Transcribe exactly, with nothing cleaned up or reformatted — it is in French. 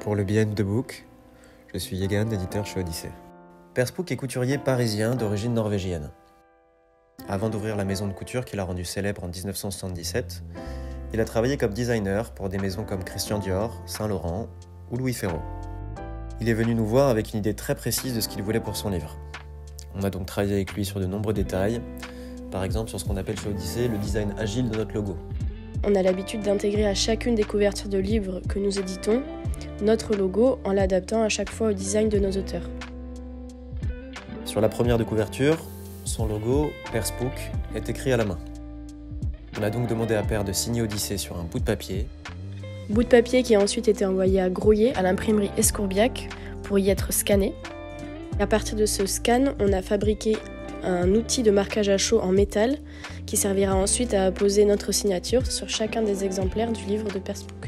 Pour le Behind the Book, je suis Yegan, éditeur chez Odyssée. Perspook est couturier parisien d'origine norvégienne. Avant d'ouvrir la maison de couture qu'il a rendue célèbre en dix-neuf cent soixante-dix-sept, il a travaillé comme designer pour des maisons comme Christian Dior, Saint Laurent ou Louis Ferraud. Il est venu nous voir avec une idée très précise de ce qu'il voulait pour son livre. On a donc travaillé avec lui sur de nombreux détails, par exemple sur ce qu'on appelle chez Odyssée le design agile de notre logo. On a l'habitude d'intégrer à chacune des couvertures de livres que nous éditons notre logo en l'adaptant à chaque fois au design de nos auteurs. Sur la première de couverture, son logo, Perspook, est écrit à la main. On a donc demandé à Per de signer Odyssée sur un bout de papier. Bout de papier qui a ensuite été envoyé à Grouillet à l'imprimerie Escourbiac pour y être scanné. À partir de ce scan, on a fabriqué un outil de marquage à chaud en métal qui servira ensuite à apposer notre signature sur chacun des exemplaires du livre de Perspook.